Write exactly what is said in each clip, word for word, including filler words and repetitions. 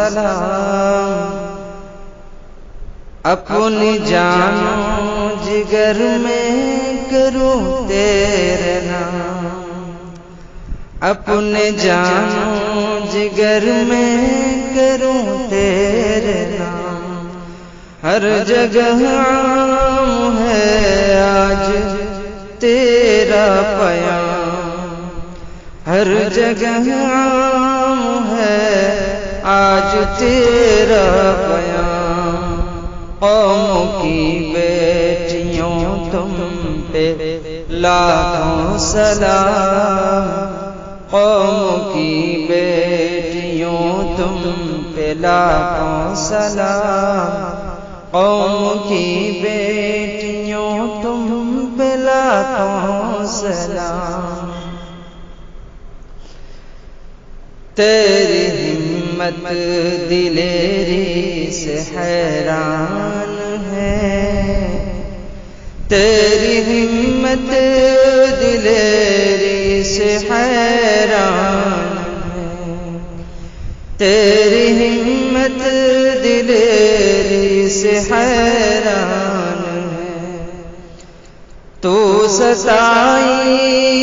سلام، اپنی جان و جگر میں کروں تیرے نام، اپنے جان و جگر میں کروں تیرے نام، ہر جگہ عام ہے آج تیرا پیام، ہر جگہ عام ہے آج تیرا پیام، قوموں کی بیٹیوں تم پہ لاکھوں سلام، قوموں کی بیٹیوں تم پہ لاکھوں سلام، قوم کی بیٹیوں تم پہ لاکھوں سلام، تیری ہمت دلیری سے حیران ہے، تیری ہمت دلیری سے حیران ہے، تیری ہمت دلیری سے حیران ہے، تو ستائی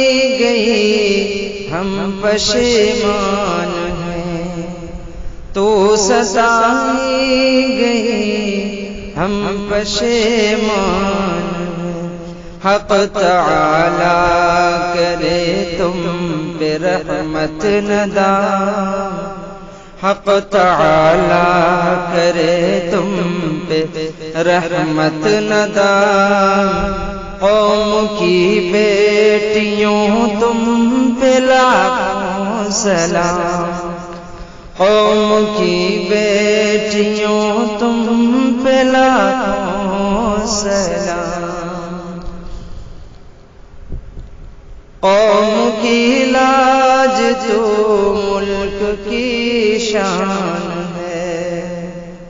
گئی ہم پشیمان ہیں، تو ستائی گئی ہم پشیمان ہیں، حق تعالی کرے تم پہ رحمت ندام، حق تعالی کرے تم پہ رحمت ندام، قوم کی بیٹیوں تم پہ لاکھوں سلام، قوم کی بیٹیوں تم پہ لاکھوں سلام، قوم کی لاج تو ملک کی شان ہے،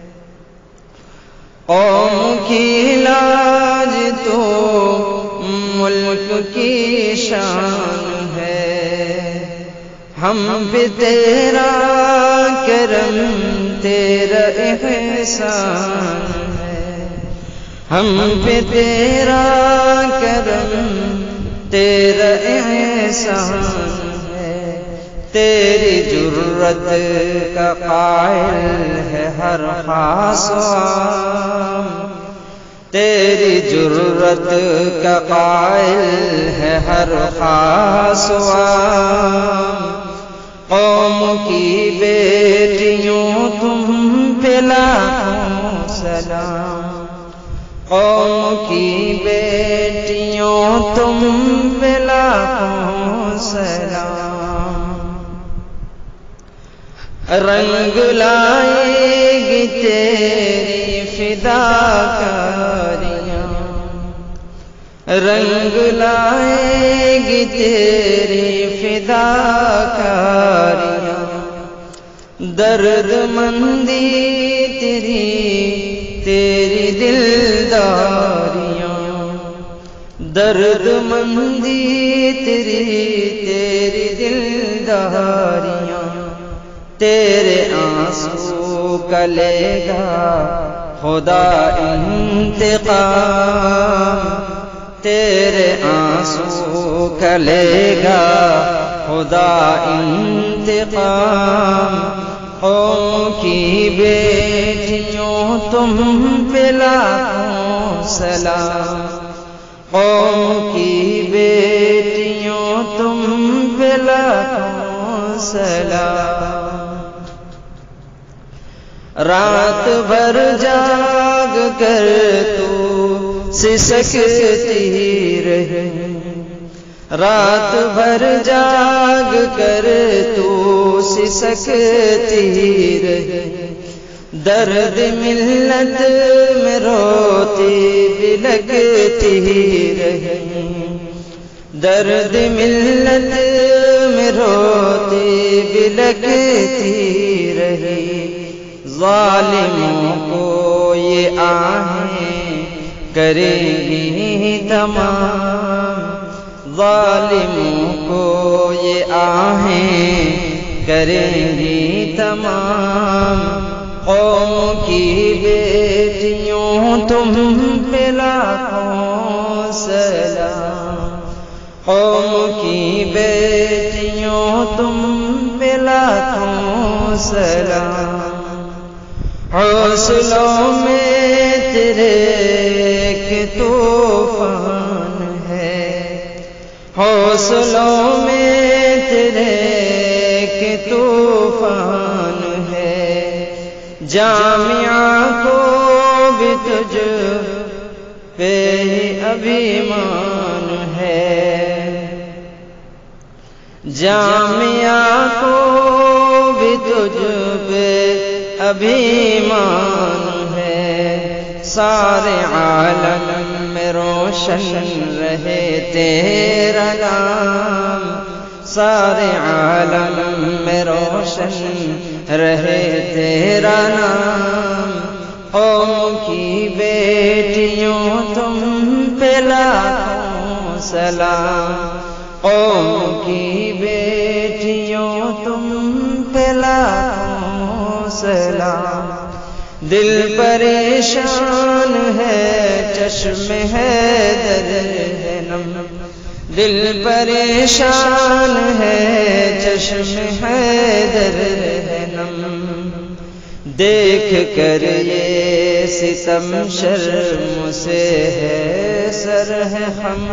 قوم کی لاج تو ملک کی شان ہے، ہم پہ تیرا کرم تیرا احسان ہے، ہم پہ تیرا کرم تیرا احسان ہے، تیری جرت کا قائل ہے ہر خاص عام، تیری جرت کا قائل ہے ہر خاص عام، قوم کی بیٹیوں تم پہ لاکھوں سلام، قوم کی بیٹیوں تم پہ لاکھوں سلام، رنگ لائے گی تیری فداکاریاں، رنگ لائے گی تیری فداکاریاں، درد مندی تیری تیری دلداریاں، درد مندی تیری تیری دلداریاں، تیرے آنسو کا لے گا خدا انتقام، تیرے آنسو کا لے گا خدا انتقام، قوم کی بیٹیوں تم پہ لاکھوں سلام، قوم کی بیٹیوں تم پہ لاکھوں سلام، رات بھر جاگ کر تو سسکتی رہے، رات بھر جاگ کر تو سسکتی رہے، درد ملت میں روتی بلکتی رہے، درد ملت میں روتی بلکتی رہی، ظالموں کو یہ آہیں کریں گی تمام، ظالموں کو یہ آہیں کریں گی تمام، قوم کی بیٹیوں تم پہ لاکھوں سلام، قوم کی بیٹیوں تم پہ لاکھوں سلام، حوصلوں میں تیرے ایک طوفان ہے، حوصلوں میں تیرے ایک طوفان ہے، جامعہ کو بھی تجھ پہ ابھیمان ہے، جامعہ کو بھی تجھ پہ ابھیمان ہے، سارے عالم میں روشن رہے تیرا نام، سارے عالم میں روشن رہے تیرا نام، قوم کی بیٹیوں تم پہ لاکھوں سلام، قوم کی بیٹیوں تم پہ لاکھوں سلام، دل پریشان ہے چشم حیدر ہے نم، دل پریشان ہے چشم حیدر ہے نم، دیکھ کر یہ ستم شرم سے ہے سر ہے ہم،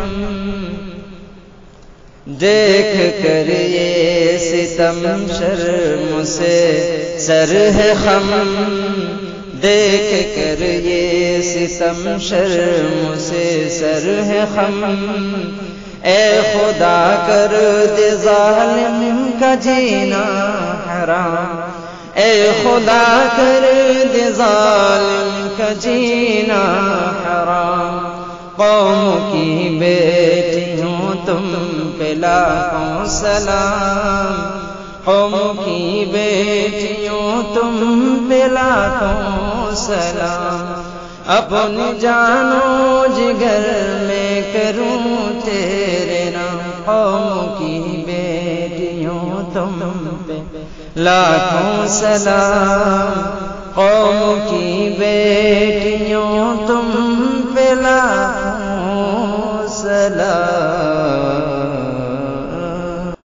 دیکھ کر یہ ستم شرم سے سر ہے خم، دیکھ کر یہ ستم شرم سے سر ہے خم، اے خدا کر دے ظالم کا جینا حرام، اے خدا کر دے ظالم کا جینا حرام، قوم کی بیٹیوں تم پہ لاکھوں سلام، قوم کی بیٹیوں تم پہ لاکھوں سلام، اپنی جانو جگر میں کروں تیرے نام، قوم کی بیٹیوں تم پہ لاکھوں سلام، قوم کی بیٹیوں تم پہ لاکھوں سلام۔